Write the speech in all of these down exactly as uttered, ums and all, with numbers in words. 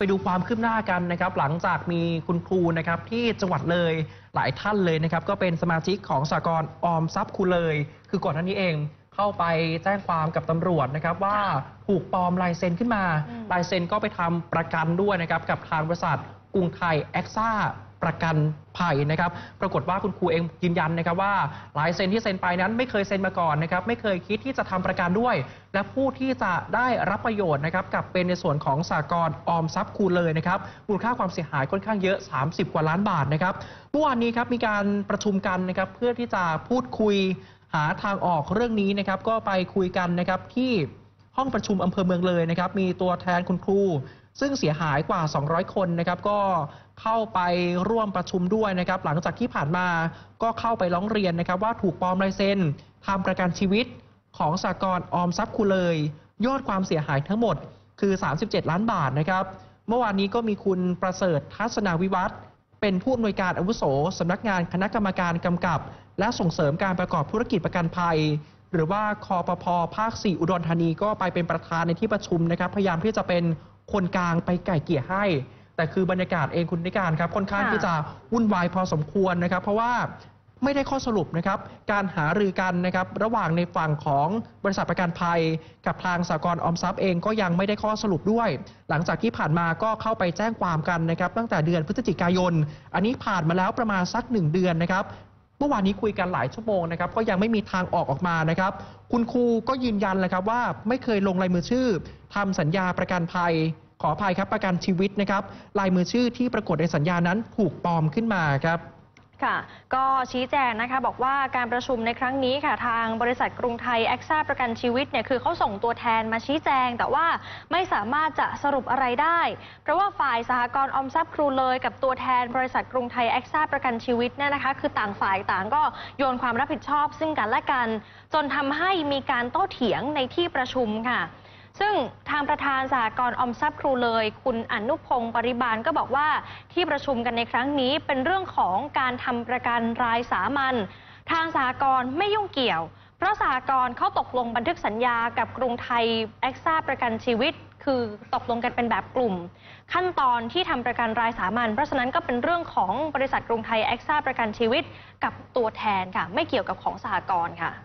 ไปดูความคืบหน้ากันนะครับหลังจากมีคุณครูนะครับที่จังหวัดเลยหลายท่านเลยนะครับก็เป็นสมาชิกของสหกรณ์ออมทรัพย์ครูเลยคือก่อนหน้านี้เองเข้าไปแจ้งความกับตำรวจนะครับว่าถูกปลอมลายเซ็นขึ้นมาลายเซ็นก็ไปทำประกันด้วยนะครับกับทางบริษัทกรุงไทยแอคซ่าประกันภัยนะครับปรากฏว่าคุณครูเองยืนยันนะครับว่าลายเซ็นที่เซ็นไปนั้นไม่เคยเซ็นมาก่อนนะครับไม่เคยคิดที่จะทำประกันด้วยและผู้ที่จะได้รับประโยชน์นะครับกับเป็นในส่วนของสหกรณ์ออมทรัพย์ครูเลยนะครับมูลค่าความเสียหายค่อนข้างเยอะสามสิบกว่าล้านบาทนะครับเมื่อวานนี้ครับมีการประชุมกันนะครับเพื่อที่จะพูดคุยหาทางออกเรื่องนี้นะครับก็ไปคุยกันนะครับที่ห้องประชุมอำเภอเมืองเลยนะครับมีตัวแทนคุณครูซึ่งเสียหายกว่าสองร้อยคนนะครับก็เข้าไปร่วมประชุมด้วยนะครับหลังจากที่ผ่านมาก็เข้าไปร้องเรียนนะครับว่าถูกปลอมลายเซ็นทำประกันชีวิตของสหกรณ์ออมทรัพย์ครูเลยยอดความเสียหายทั้งหมดคือสามสิบเจ็ดล้านบาทนะครับเมื่อวานนี้ก็มีคุณประเสริฐทัศนาวิวัฒน์เป็นผู้อำนวยการอาวุโสสำนักงานคณะกรรมการกำกับและส่งเสริมการประกอบธุรกิจประกันภัยหรือว่าคปภ.ภาคสี่อุดรธานีก็ไปเป็นประธานในที่ประชุมนะครับพยายามที่จะเป็นคนกลางไปไก่เกลี่ยให้แต่คือบรรยากาศเองคุณนิการครับค่อนข้างที่จะวุ่นวายพอสมควรนะครับเพราะว่าไม่ได้ข้อสรุปนะครับการหารือกันนะครับระหว่างในฝั่งของบริษัทประกันภัยกับทางสหกรณ์ออมทรัพย์เองก็ยังไม่ได้ข้อสรุปด้วยหลังจากที่ผ่านมาก็เข้าไปแจ้งความกันนะครับตั้งแต่เดือนพฤศจิกายนอันนี้ผ่านมาแล้วประมาณสักหนึ่งเดือนนะครับเมื่อวานนี้คุยกันหลายชั่วโมงนะครับก็ยังไม่มีทางออกออกมานะครับคุณครูก็ยืนยันเลยครับว่าไม่เคยลงลายมือชื่อทำสัญญาประกันภัยขออภัยครับประกันชีวิตนะครับลายมือชื่อที่ปรากฏในสัญญานั้นถูกปลอมขึ้นมาครับค่ะก็ชี้แจงนะคะบอกว่าการประชุมในครั้งนี้ค่ะทางบริษัทกรุงไทยแอคซ่าประกันชีวิตเนี่ยคือเขาส่งตัวแทนมาชี้แจงแต่ว่าไม่สามารถจะสรุปอะไรได้เพราะว่าฝ่ายสหกรณ์ออมทรัพย์ครูเลยกับตัวแทนบริษัทกรุงไทยแอคซ่าประกันชีวิตเนี่ยนะคะคือต่างฝ่ายต่างก็โยนความรับผิดชอบซึ่งกันและกันจนทำให้มีการโต้เถียงในที่ประชุมค่ะซึ่งทางประธานสหกรณ์ออมทรัพย์ครูเลยคุณอนุพงศ์ปริบาลก็บอกว่าที่ประชุมกันในครั้งนี้เป็นเรื่องของการทำประกันรายสามัญทางสหกรณ์ไม่ยุ่งเกี่ยวเพราะสหกรณ์เขาตกลงบันทึกสัญญากับกรุงไทยแอคซ่าประกันชีวิตคือตกลงกันเป็นแบบกลุ่มขั้นตอนที่ทำประกันรายสามัญเพราะฉะนั้นก็เป็นเรื่องของบริษัทกรุงไทยแอคซ่าประกันชีวิตกับตัวแทนค่ะไม่เกี่ยวกับของสหกรณ์ค่ะ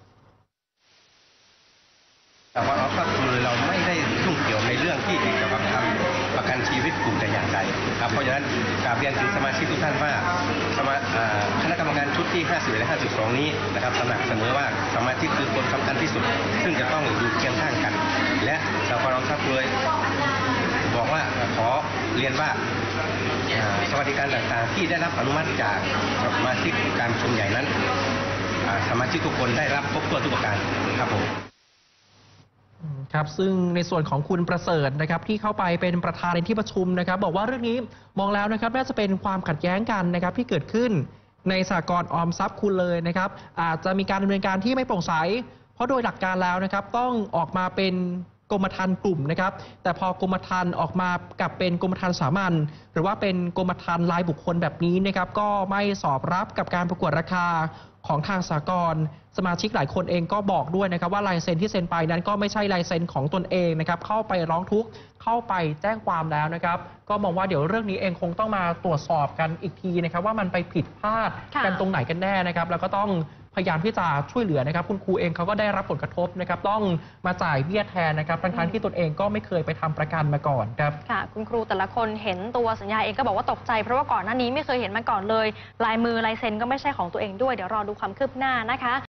แต่ว่าเราก็คือเราไม่ได้ยุ่งเกี่ยวในเรื่องที่เกี่ยวกับทำประกันชีวิตกลุ่มแต่อย่างใดครับเพราะฉะนั้นกราบเรียนถึงสมาชิกทุกท่านว่าคณะกรรมการชุดที่ห้าสิบและห้าสิบสองนี้นะครับสนับสนุนว่าสมาชิกคือคนสำคัญที่สุดซึ่งจะต้องอยู่เคียงข้างกันและสหกรณ์ออมทรัพย์เลยบอกว่าขอเรียนว่าสวัสดิการต่างๆที่ได้รับอนุมัติจากสมาชิกการประชุมใหญ่นั้นสมาชิกทุกคนได้รับครบถ้วนทุกประการครับผมครับซึ่งในส่วนของคุณประเสริฐนะครับที่เข้าไปเป็นประธานในที่ประชุมนะครับบอกว่าเรื่องนี้มองแล้วนะครับน่าจะเป็นความขัดแย้งกันนะครับที่เกิดขึ้นในสหกรณ์ออมทรัพย์คุณเลยนะครับอาจจะมีการดำเนินการที่ไม่โปร่งใสเพราะโดยหลักการแล้วนะครับต้องออกมาเป็นกรมธรรม์กลุ่มนะครับแต่พอกรมธรรม์ออกมากับเป็นกรมธรรม์สามัญหรือว่าเป็นกรมธรรม์รายบุคคลแบบนี้นะครับก็ไม่สอบรับกับการประกวดราคาของทางสหกรณ์สมาชิกหลายคนเองก็บอกด้วยนะครับว่าลายเซ็นที่เซ็นไปนั้นก็ไม่ใช่ลายเซ็นของตนเองนะครับเข้าไปร้องทุกข์เข้าไปแจ้งความแล้วนะครับก็มองว่าเดี๋ยวเรื่องนี้เองคงต้องมาตรวจสอบกันอีกทีนะครับว่ามันไปผิดพลาดกันตรงไหนกันแน่นะครับแล้วก็ต้องพยายามที่จะช่วยเหลือนะครับคุณครูเองเขาก็ได้รับผลกระทบนะครับต้องมาจ่ายเบี้ยแทนนะครับทั้งที่ตนเองก็ไม่เคยไปทำประกันมาก่อนครับค่ะคุณครูแต่ละคนเห็นตัวสัญญาเองก็บอกว่าตกใจเพราะว่าก่อนหน้านี้ไม่เคยเห็นมาก่อนเลยลายมือลายเซ็นก็ไม่ใช่ของตัวเองด้วยเดี๋ยวรอดูความคืบหน้านะคะ